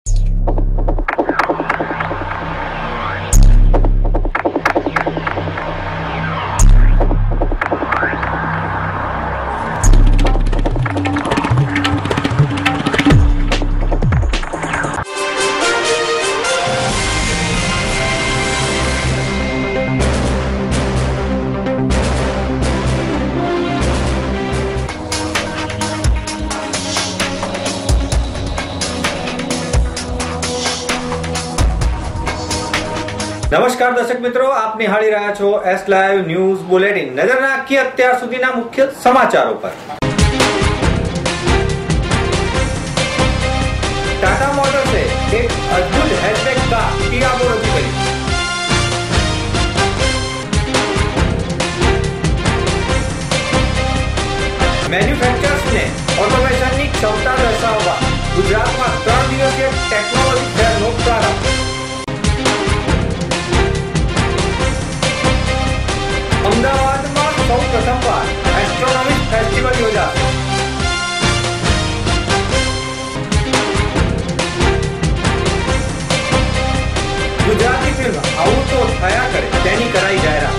નમસ્કાર દર્શક મિત્રો, આપ નિહાળી રહ્યા છો એસ લાઈવ ન્યૂઝ બુલેટિન. નજર નાખીએ અત્યાર સુધીના મુખ્ય સમાચારો પર. ટાટા મોટર્સે એક અદ્ભુત હેચબેક કાર ટિયાગો રજૂ કરી. મેન્યુફેક્ચરર્સને ઓટોમેશનની ક્ષમતા દર્શાવવા ગુજરાતમાં 3 દિવસીય ટેકનોલોજી ફેરનો પ્રારંભ. અમદાવાદમાં સૌ પ્રથમવાર એસ્ટ્રોનોમિક ફેસ્ટિવલ યોજાશે. ગુજરાતી ફિલ્મ આવું તો થયા કરે તેની કરાઈ જાહેરાત.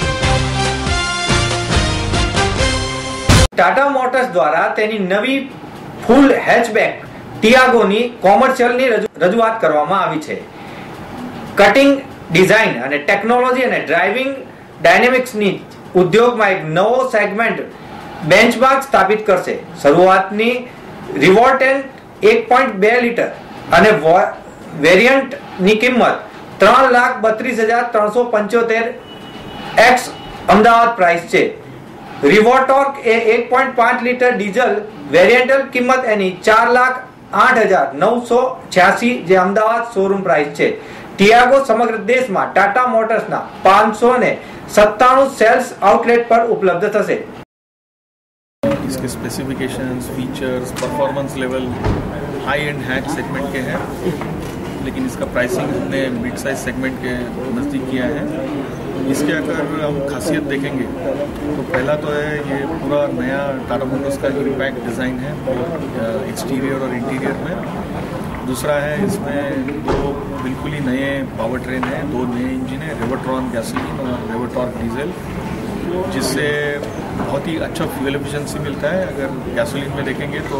ટાટા મોટર્સ દ્વારા તેની નવી ફૂલ હેચબેક ટિયાગોની કોમર્શિયલની રજૂઆત કરવામાં આવી છે. કટિંગ ડિઝાઇન અને ટેકનોલોજી અને ડ્રાઇવિંગ ડાયનેમિક્સની ઉદ્યોગમાં એક નવો સેગમેન્ટ બેન્ચમાર્ક સ્થાપિત કરશે. શરૂઆતની રિવોલ્ટેન્ટ 1.2 લીટર અને વેરિયન્ટની કિંમત 3,32,375 એક્સ અમદાવાદ પ્રાઇસ છે. રિવોટોર્ક એ 1.5 લીટર ડીઝલ વેરિયન્ટલ કિંમત એની 4,08,986 જે અમદાવાદ શોરૂમ પ્રાઇસ છે. ટિયાગો સમગ્ર દેશમાં ટાટા મોટર્સના 597 સેલ્સ आउटलेट पर उपलब्ध થશે. इसके specifications, features, performance level high end hatch segment के हैं, लेकिन इसका प्राइसिंग हमने मिड साइज सेगमेंट के नज़दीक किया है. इसके अगर हम खासियत देखेंगे तो पहला तो है ये पूरा नया टाटा मोटर्स का इम्पैक्ट डिज़ाइन है एक्सटीरियर और इंटीरियर में. दूसरा है इसमें 2 बिल्कुल ही नए पावर ट्रेन हैं, 2 नए इंजन हैं, रेवोट्रॉन गैसोलीन और रेवोटॉर्क डीजल, जिससे बहुत ही अच्छा फ्यूल एफिशिएंसी मिलता है. अगर गैसोलीन में देखेंगे तो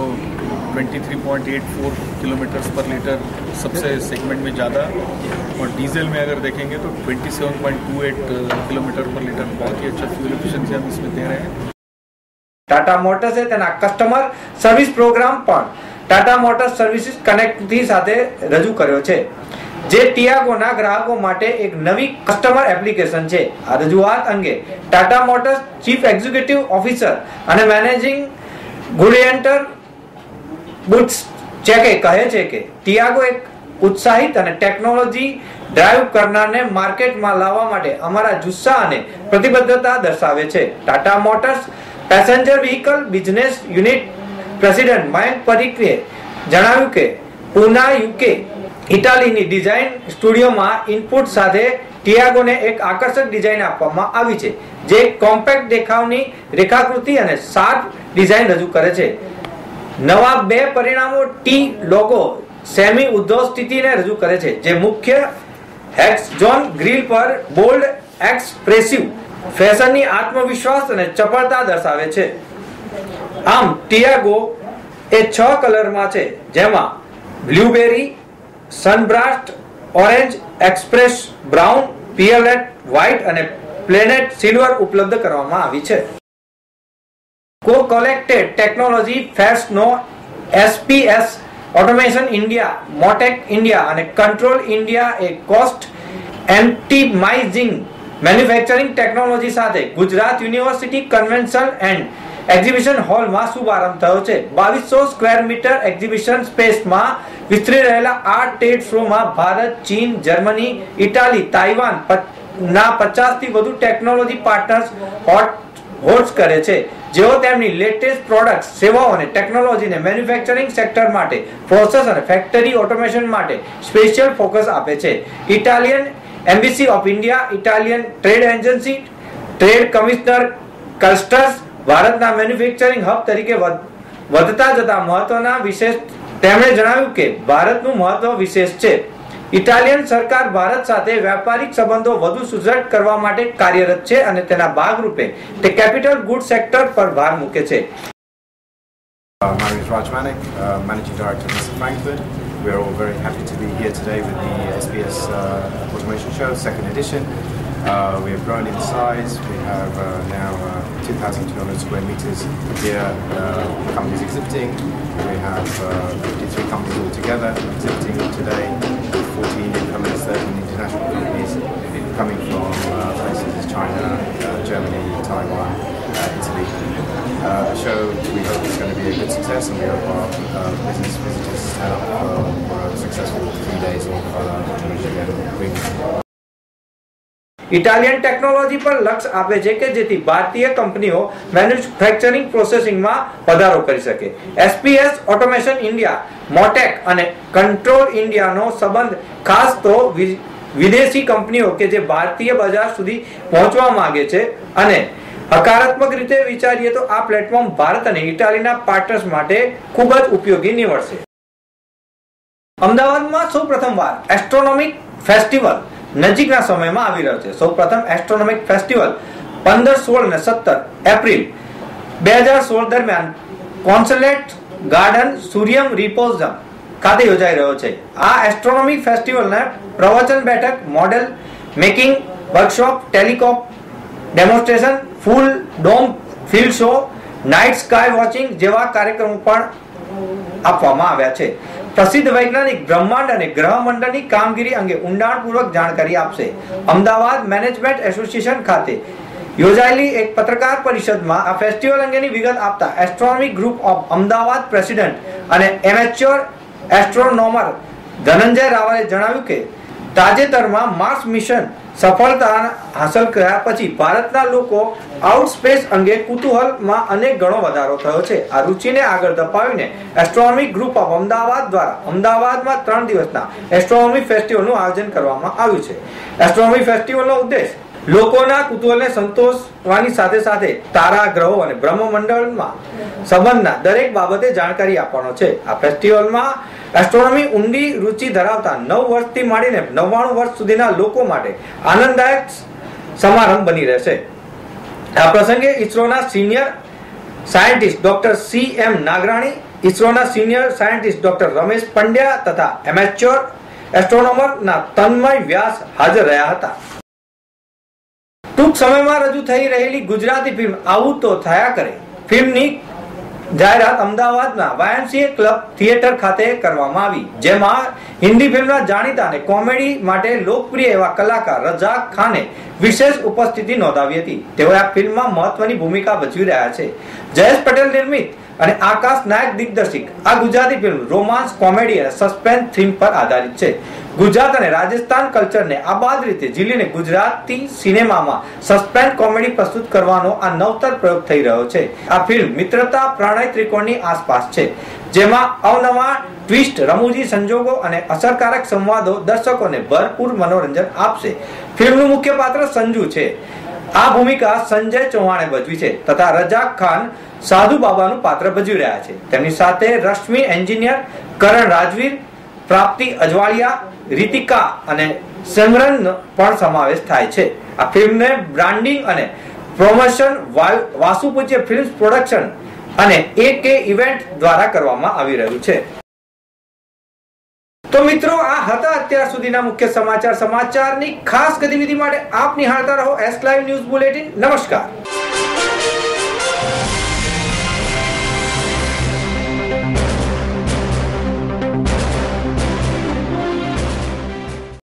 23.84 किलोमीटर्स पर लीटर सबसे सेगमेंट में ज़्यादा, और डीजल में अगर देखेंगे तो 27.28 किलोमीटर पर लीटर. बहुत ही अच्छा फ्यूल एफिशिएंसी हम इसमें दे रहे हैं. ટાટા મોટર્સે તેના કસ્ટમર સર્વિસ પ્રોગ્રામ પણ ટાટા મોટર્સ સર્વિસીસ કનેક્ટથી સાથે રજૂ કર્યો છે, જે ટિયાગોના ગ્રાહકો માટે એક નવી કસ્ટમર એપ્લિકેશન છે. આ રજૂઆત અંગે Tata Motors chief executive officer અને મેનેજિંગ ગુલિયન્ટર બુટ્સચેકે કહે છે કે ટિયાગો એક ઉત્સાહિત અને ટેકનોલોજી ડ્રાઈવ કરનારને માર્કેટમાં લાવવા માટે અમારા જુસ્સા અને પ્રતિબદ્ધતા દર્શાવે છે. Tata Motors passenger vehicle business unit president Mayank પરીખે જણાવ્યું કે પૂના યુકે ઇટાલીની ડિઝાઇન સ્ટુડિયોમાં ઇનપુટ સાથે ટિયાગોને એક આકર્ષક ડિઝાઇન આપવામાં આવી છે, જે કોમ્પેક્ટ દેખાવની રેખાકૃતિ અને શાર્પ ડિઝાઇન રજૂ કરે છે. નવા 2 પરિમાણો ટી લોગો સેમી ઉદ્ધવ સ્થિતિને રજૂ કરે છે, જે મુખ્ય હેક્સજોન ગ્રીલ પર બોલ્ડ એક્સપ્રેસિવ ફેશનની આત્મવિશ્વાસ અને ચપળતા દર્શાવે છે. આમ ટિયાગો એ 6 કલરમાં છે, જેમાં blueberry, sunburst orange, express brown, પિયલેટ વ્હાઇટ અને પ્લેનેટ સિલ્વર ઉપલબ્ધ કરવામાં આવી છે. કો-કલેક્ટેડ ટેકનોલોજી ફેસ્ટનો SPS automation India, Motek India અને કંટ્રોલ ઇન્ડિયા એ કોસ્ટ એપ્ટિમાઇઝિંગ મેન્યુફેક્ચરિંગ ટેકનોલોજી સાથે Gujarat university convention and exhibition હોલમાં શુભારંભ થયો છે. 2200 સ્ક્વેર મીટર એક્ઝિબિશન સ્પેસમાં વિસ્તરી રહેલા આ ટ્રેડ શોમાં ભારત, ચીન, જર્મની, ઇટાલી, તાઇવાન ના 50 થી વધુ ટેકનોલોજી પાર્ટનર્સ હોસ્ટ કરે છે, જેઓ તેમની લેટેસ્ટ પ્રોડક્ટ્સ, સેવાઓ અને ટેકનોલોજીને મેન્યુફેક્ચરિંગ સેક્ટર માટે, પ્રોસેસ અને ફેક્ટરી ઓટોમેશન માટે સ્પેશિયલ ફોકસ આપે છે. Italian embassy of India, Italian trade agency, trade commissioner કસ્ટર્સ ભારતના મેન્યુફેક્ચરિંગ હબ તરીકે વધતા જતા મહત્વના વિશેષ તેમણે જણાવ્યું કે ભારતનું મહત્વ વિશેષ છે. ઇટાલિયન સરકાર ભારત સાથે વ્યાપારિક સંબંધો વધુ સુદૃઢ કરવા માટે કાર્યરત છે અને તેના ભાગરૂપે તે કેપિટલ ગુડ સેક્ટર પર ભાર મૂકે છે. My name is Raj Manik, Managing Director of Mr. Frankfurt. We are all very happy to be here today with the SBS Automation Show, second edition. We have grown in size. We have now 2,200 square meters here, companies exhibiting. We have 53 companies all together exhibiting today, 14 incoming, 13 international companies coming from places as China, Germany, Taiwan, Italy. The show, we hope is going to be a good success, and we hope our business visitors turn up for a successful 3 days of Automation Week. Italian technology પર લક્ષ્ય આપે છે કે જેથી ભારતીય કંપનીઓ manufacturing પ્રોસેસિંગમાં વધારો કરી શકે. SPS ઓટોમેશન ઇન્ડિયા, મોટેક અને કંટ્રોલ ઇન્ડિયાનો સંબંધ ખાસ તો વિદેશી કંપનીઓ કે જે ભારતીય બજાર સુધી પહોંચવા માંગે છે અને હકારાત્મક રીતે વિચારીએ તો આ પ્લેટફોર્મ ભારત અને ઇટાલીના પાર્ટનર્સ માટે ખૂબ જ ઉપયોગી નીવડશે. અમદાવાદમાં સૌપ્રથમવાર એસ્ટ્રોનોમિક ફેસ્ટિવલ નજીકના સમયમાં આવી રહ્યો છે. સૌપ્રથમ એસ્ટ્રોનોમિક ફેસ્ટિવલ 15, 16 અને 17 એપ્રિલ 2016 દરમિયાન કોન્સલેટ ગાર્ડન સૂર્યમ રિપોઝમ ખાતે યોજાઈ રહ્યો છે. આ એસ્ટ્રોનોમિક ફેસ્ટિવલને પ્રવચન બેઠક, model making workshop, telescope demonstration, full dome field show, night sky watching જેવા કાર્યક્રમો પણ આપવામાં આવ્યા છે. પ્રસિદ્ધ વૈજ્ઞાનિક બ્રહ્માંડ અને ગ્રહ મંડળની કામગીરી અંગે ઊંડાણપૂર્વક જાણકારી આપશે. અમદાવાદ મેનેજમેન્ટ એસોસિએશન ખાતે યોજાયેલી એક પત્રકાર પરિષદમાં આ ફેસ્ટિવલ અંગેની વિગત આપતા astronomy group of Ahmedabad president અને એમેચ્યોર એસ્ટ્રોનોમર ધનંજય રાવલે જણાવ્યું કે તાજેતરમાં માર્સ મિશન સફળતા હાંસલ કર્યા પછી ભારતના લોકો આઉટ સ્પેસ અંગે કુતૂહલમાં અનેક ગણો વધારો થયો છે. આ રુચિને આગળ ધપાવીને એસ્ટ્રોનોમી ગ્રુપ ઓફ અમદાવાદ દ્વારા અમદાવાદમાં 3 દિવસના એસ્ટ્રોનોમી ફેસ્ટિવલનું આયોજન કરવામાં આવ્યું છે. એસ્ટ્રોનોમી ફેસ્ટિવલનો ઉદ્દેશ લોકોના કુતૂહલને સંતોષવાની સાથે સાથે તારા, ગ્રહો અને બ્રહ્મમંડળમાં સંબંધના દરેક બાબતે જાણકારી આપવાનો છે. આ ફેસ્ટિવલમાં એસ્ટ્રોનોમી ઊંડી રુચિ ધરાવતા 9 વર્ષથી માંડીને 99 વર્ષ સુધીના લોકો માટે આનંદદાયક સમારંભ બની રહેશે. આ પ્રસંગે ઇસરોના senior scientist doctor CM Nagrani, ઇસરોના senior scientist doctor Ramesh Pandya તથા એમેચ્યોર એસ્ટ્રોનોમરના તન્મય વ્યાસ હાજર રહ્યા હતા. ટૂંક સમયમાં રજૂ થઈ રહેલી ગુજરાતી ફિલ્મ આવું તો થયા કરે ફિલ્મની જાહેરાત અમદાવાદના YMCA ક્લબ થિયેટર ખાતે કરવામાં આવી, જેમાં હિન્દી ફિલ્મના જાણીતા અને કોમેડી માટે લોકપ્રિય એવા કલાકાર રજાક ખાને વિશેષ ઉપસ્થિતિ નોંધાવી હતી. તેઓ આ ફિલ્મમાં મહત્વની ભૂમિકા ભજવી રહ્યા છે. જયેશ પટેલ નિર્મિત અને આકાશ નાયક દિગ્દર્શિત આ ગુજરાતી ફિલ્મ રોમાન્સ, કોમેડી અને સસ્પેન્સ થીમ પર આધારિત છે. ગુજરાત અને રાજસ્થાન કલ્ચરને આબાદ રીતે ઝીલીને ગુજરાતી સિનેમામાં સસ્પેન્સ કોમેડી પ્રસ્તુત કરવાનો આ નવતર પ્રયોગ થઈ રહ્યો છે. આ ફિલ્મ મિત્રતા પ્રણય ત્રિકોણની આસપાસ છે, જેમાં અવનવા ટ્વિસ્ટ, રમૂજી સંજોગો અને અસરકારક સંવાદો દર્શકોને ભરપૂર મનોરંજન આપશે. ફિલ્મનું મુખ્ય પાત્ર સંજુ છે. આ ભૂમિકા સંજય ચૌહાણે ભજવી છે તથા રજાક ખાન સાધુ બાબાનું પાત્ર ભજવી રહ્યા છે. તેમની સાથે રશ્મિ એન્જિનિયર, કરણ રાજવીર, પ્રાપ્તિ અજવાળિયા, રીતિકા અને સિમરન પણ સમાવેશ થાય છે. આ ફિલ્મને બ્રાન્ડિંગ અને પ્રોમોશન વાસુપૂજ્ય ફિલ્મ્સ પ્રોડક્શન અને AK ઇવેન્ટ દ્વારા કરવામાં આવી રહ્યું છે. તો મિત્રો, આ હતા અત્યાર સુધીના મુખ્ય સમાચારની ખાસ ગતિવિધિ માટે આપ નિહાળતા રહો S Live ન્યૂઝ બુલેટિન. નમસ્કાર.